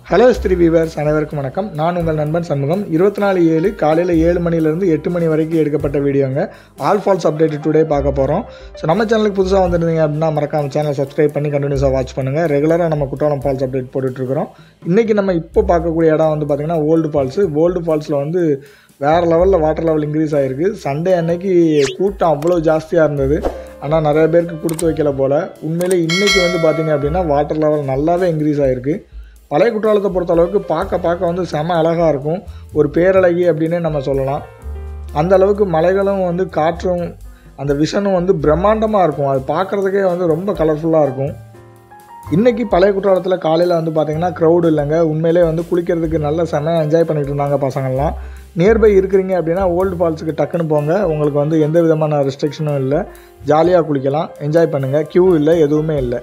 Hello ஸ்திரி viewers அனைவருக்கும் வணக்கம். நான் உங்கள் நண்பன் சண்முகம். 24/7 காலையில் 7 மணிலேருந்து 8 மணி வரைக்கும் எடுக்கப்பட்ட வீடியோங்க. ஆல் ஃபால்ஸ் அப்டேட் டுடே பார்க்க போகிறோம். ஸோ நம்ம சேனலுக்கு புதுசாக வந்துருந்தீங்க அப்படின்னா மறக்காம சேனலை சப்ஸ்கிரைப் பண்ணி கண்டினியூஸாக வாட்ச் பண்ணுங்கள். ரெகுலராக நம்ம குற்றாலம் ஃபால்ஸ் அப்டேட் போட்டுட்ருக்கிறோம். இன்றைக்கி நம்ம இப்போ பார்க்கக்கூடிய இடம் வந்து பார்த்திங்கன்னா ஓல்டு ஃபால்ஸு. ஓல்டு ஃபால்ஸில் வந்து வேறு லெவலில் வாட்டர் லெவல் இன்க்ரீஸ் ஆகிருக்கு. சண்டே அன்னைக்கு கூட்டம் அவ்வளோ ஜாஸ்தியாக இருந்தது. ஆனால் நிறைய பேருக்கு கொடுத்து வைக்கல போல். உண்மையிலே இன்றைக்கி வந்து பார்த்திங்க அப்படின்னா வாட்டர் லெவல் நல்லாவே இன்க்ரீஸ் ஆகிருக்கு. பழைய குற்றாலத்தை பொறுத்த அளவுக்கு பார்க்க வந்து செம அழகாக இருக்கும். ஒரு பேரழகி அப்படின்னே நம்ம சொல்லலாம். அந்த அளவுக்கு மலைகளும் வந்து காற்றும் அந்த விஷனும் வந்து பிரம்மாண்டமாக இருக்கும். அது பார்க்குறதுக்கே வந்து ரொம்ப கலர்ஃபுல்லாக இருக்கும். இன்றைக்கி பழைய குற்றாலத்தில் காலையில் வந்து பார்த்திங்கன்னா க்ரௌடு இல்லைங்க. உண்மையிலே வந்து குளிக்கிறதுக்கு நல்ல செமையாக என்ஜாய் பண்ணிகிட்டு இருந்தாங்க பசங்கள்லாம். நியர்பை இருக்கிறீங்க அப்படின்னா ஓல்டு ஃபால்ஸுக்கு டக்குன்னு போங்க. உங்களுக்கு வந்து எந்த விதமான ரெஸ்ட்ரிக்ஷனும் இல்லை. ஜாலியாக குளிக்கலாம், என்ஜாய் பண்ணுங்கள். க்யூ இல்லை, எதுவுமே இல்லை.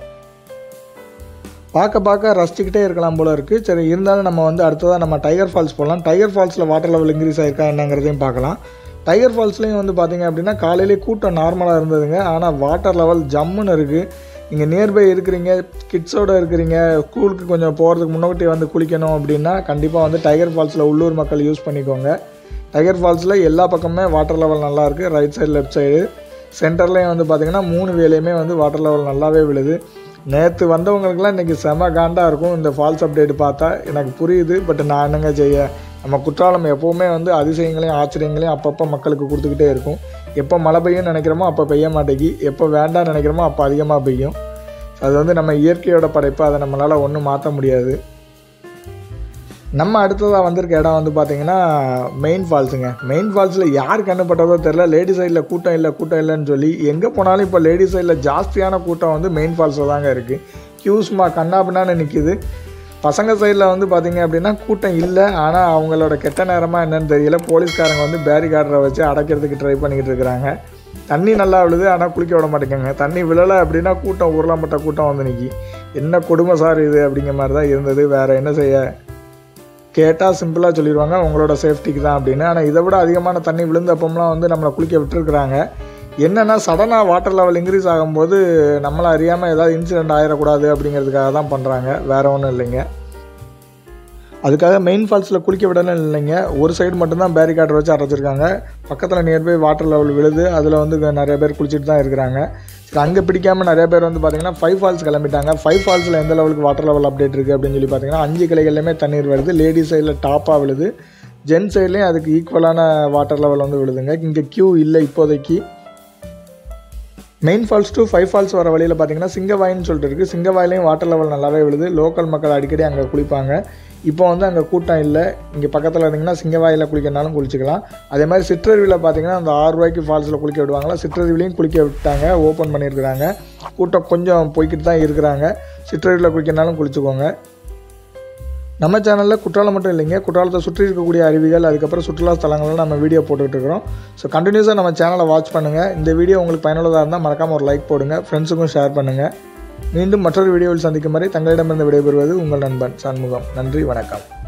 பார்க்க ரசிச்சுக்கிட்டே இருக்கலாம் போல் இருக்குது. சரி, இருந்தாலும் நம்ம வந்து அடுத்ததாக நம்ம டைகர் ஃபால்ஸ் போகலாம். டைகர் ஃபால்ஸில் வாட்டர் லெவல் இன்க்ரீஸ் ஆகிருக்கா என்னங்கிறதையும் பார்க்கலாம். டைகர் ஃபால்ஸ்லேயும் வந்து பார்த்திங்க அப்படின்னா காலையிலே கூட்டம் நார்மலாக இருந்ததுங்க. ஆனால் வாட்டர் லெவல் ஜம்முன்னு இருக்குது. நீங்கள் நியர்பை இருக்கிறீங்க, கிட்ஸோடு இருக்கிறீங்க, ஸ்கூலுக்கு கொஞ்சம் போகிறதுக்கு முன்னாடி வந்து குளிக்கணும் அப்படின்னா கண்டிப்பாக வந்து டைகர் ஃபால்ஸில் உள்ளூர் மக்கள் யூஸ் பண்ணிக்கோங்க. டைகர் ஃபால்ஸில் எல்லா பக்கமே வாட்டர் லெவல் நல்லாயிருக்கு. ரைட் சைடு, லெஃப்ட் சைடு, சென்டர்லேயும் வந்து பார்த்திங்கன்னா 3 வேலையுமே வந்து வாட்டர் லெவல் நல்லாவே விழுது. நேற்று வந்தவங்களுக்குலாம் இன்றைக்கி செம காண்டாக இருக்கும் இந்த ஃபால்ஸ் அப்டேட் பார்த்தா. எனக்கு புரியுது. பட் நான் என்னங்க செய்ய, நம்ம குற்றாலம் எப்போவுமே வந்து அதிசயங்களையும் ஆச்சரியங்களையும் அப்பப்போ மக்களுக்கு கொடுத்துக்கிட்டே இருக்கும். எப்போ மழை பெய்யும்னு நினைக்கிறோமோ அப்போ பெய்ய மாட்டேங்கி, எப்போ வேண்டாம்னு நினைக்கிறோமோ அப்போ அதிகமாக பெய்யும். அது வந்து நம்ம இயற்கையோட படைப்பு. அதை நம்மளால் ஒன்றும் மாற்ற முடியாது. நம்ம அடுத்ததாக வந்திருக்க இடம் வந்து பார்த்திங்கன்னா மெயின் ஃபால்ஸுங்க. மெயின் ஃபால்ஸில் யார் கண்ணுப்பட்டதோ தெரில. லேடி சைடில் கூட்டம் இல்லைன்னு சொல்லி எங்கே போனாலும் இப்போ லேடி சைடில் ஜாஸ்தியான கூட்டம் வந்து மெயின் ஃபால்ஸில் தாங்க இருக்குது. கியூஸ்மா கண்ணாபின்னான்னு நிற்கிது. பசங்க சைடில் வந்து பார்த்திங்க அப்படின்னா கூட்டம் இல்லை. ஆனால் அவங்களோட கெட்ட நேரமாக என்னென்னு தெரியல. போலீஸ்காரங்க வந்து பேரிகார்டரை வச்சு அடைக்கிறதுக்கு ட்ரை பண்ணிக்கிட்டு இருக்கிறாங்க. தண்ணி நல்லா விழுது, ஆனால் குளிக்க விட மாட்டேங்க. தண்ணி விழலை அப்படின்னா கூட்டம் உருளப்பட்ட கூட்டம் வந்து நிற்கி. என்ன கொடுமை சார் இது அப்படிங்கிற மாதிரி தான் இருந்தது. வேறு என்ன செய்ய, கேட்டால் சிம்பிளாக சொல்லிடுவாங்க உங்களோட சேஃப்டிக்கு தான் அப்படின்னு. ஆனால் இதை விட அதிகமான தண்ணி விழுந்தப்பம்லாம் வந்து நம்மளை குளிக்க விட்டுருக்குறாங்க. என்னென்னா சடனாக வாட்டர் லெவல் இன்க்ரீஸ் ஆகும்போது நம்மளை அறியாமல் ஏதாவது இன்சிடெண்ட் ஆகிடக்கூடாது அப்படிங்கிறதுக்காக தான் பண்ணுறாங்க. வேறு ஒன்றும் இல்லைங்க. அதுக்காக மெயின் ஃபால்ஸில் குளிக்க விடணும் இல்லைங்க. ஒரு சைடு மட்டும்தான் பேரிகார்டர் வச்சு அடைச்சிருக்காங்க. பக்கத்தில் நியர்பை வாட்டர் லெவல் விழுது. அதில் வந்து நிறைய பேர் குளிச்சுட்டு தான் இருக்கிறாங்க. சரி, அங்கே பிடிக்காமல் நிறைய பேர் வந்து பார்த்திங்கன்னா 5 ஃபால்ஸ் கிளம்பிட்டாங்க. 5 ஃபால்ஸில் எந்த லெவலுக்கு வாட்டர் லெவல் அப்டேட் இருக்குது அப்படின்னு சொல்லி பார்த்திங்கன்னா 5 கிளைகள்லையுமே தண்ணீர் வருது. லேடிஸ் சைடில் டாப்பாக விழுது, ஜென்ஸ் சைட்லேயும் அதுக்கு ஈக்குவலான வாட்டர் லெவல் வந்து விழுதுங்க. இங்கே க்யூ இல்லை இப்போதைக்கு. மெயின் ஃபால்ஸ் டு 5 ஃபால்ஸ் வர வழியில் பார்த்திங்கன்னா சிங்கவாயின்னு சொல்லிட்டு இருக்குது. சிங்கவாயிலையும் வாட்டர் லெவல் நல்லாவே விழுது. லோக்கல் மக்கள் அடிக்கடி அங்கே குளிப்பாங்க. இப்போ வந்து அங்கே கூட்டம் இல்லை. இங்கே பக்கத்தில் இருந்தீங்கன்னா சிங்கவாயில் குளிக்கனாலும் குளிச்சிக்கலாம். அதே மாதிரி சிற்றருவியில் பார்த்திங்கன்னா அந்த 6 ரூபாய்க்கு ஃபால்ஸில் குளிக்க விடுவாங்களா, சிற்றருவிலையும் குளிக்க விட்டாங்க, ஓப்பன் பண்ணியிருக்கிறாங்க. கூட்டம் கொஞ்சம் போய்கிட்டு தான் இருக்கிறாங்க. சிற்றருவியில் குளிக்கனாலும் குளிச்சுக்கோங்க. நம்ம சேனலில் குற்றாலம் மட்டும் இல்லைங்க, குற்றாலத்தை சுற்றி இருக்கக்கூடிய அருவிகள், அதுக்கப்புறம் சுற்றுலா ஸ்தலங்கள்லாம் நம்ம வீடியோ போட்டுக்கிட்டு இருக்கிறோம். ஸோ கண்டினியூஸாக நம்ம சேனலை வாட்ச் பண்ணுங்கள். இந்த வீடியோ உங்களுக்கு பயனுள்ளதாக இருந்தால் மறக்காமல் ஒரு லைக் போடுங்க, ஃப்ரெண்ட்ஸுக்கும் ஷேர் பண்ணுங்கள். மீண்டும் மற்றொரு வீடியோவில் சந்திக்கும் வரை தங்களிடமிருந்து விடைபெறுவது உங்கள் நண்பன் சண்முகம். நன்றி, வணக்கம்.